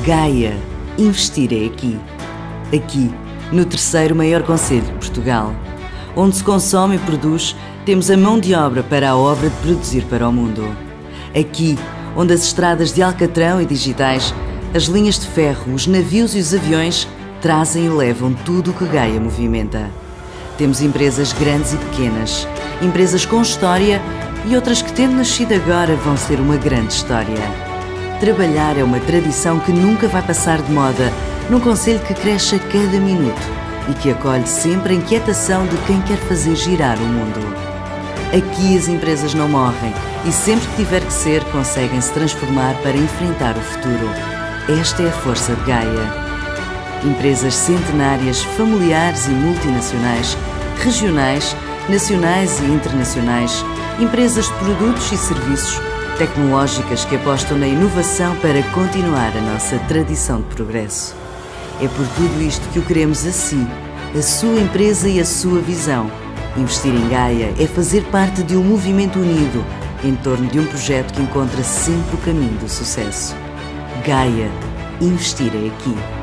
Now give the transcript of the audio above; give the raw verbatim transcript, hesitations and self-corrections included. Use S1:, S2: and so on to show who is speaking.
S1: Gaia, investir é aqui. Aqui, no terceiro maior concelho de Portugal. Onde se consome e produz, temos a mão de obra para a obra de produzir para o mundo. Aqui, onde as estradas de Alcatrão e digitais, as linhas de ferro, os navios e os aviões trazem e levam tudo o que Gaia movimenta. Temos empresas grandes e pequenas, empresas com história e outras que, tendo nascido agora, vão ser uma grande história. Trabalhar é uma tradição que nunca vai passar de moda, num concelho que cresce a cada minuto e que acolhe sempre a inquietação de quem quer fazer girar o mundo. Aqui as empresas não morrem e sempre que tiver que ser, conseguem se transformar para enfrentar o futuro. Esta é a força de Gaia. Empresas centenárias, familiares e multinacionais, regionais, nacionais e internacionais, empresas de produtos e serviços, tecnológicas que apostam na inovação para continuar a nossa tradição de progresso. É por tudo isto que o queremos a si, a sua empresa e a sua visão. Investir em Gaia é fazer parte de um movimento unido em torno de um projeto que encontra sempre o caminho do sucesso. Gaia, investir é aqui.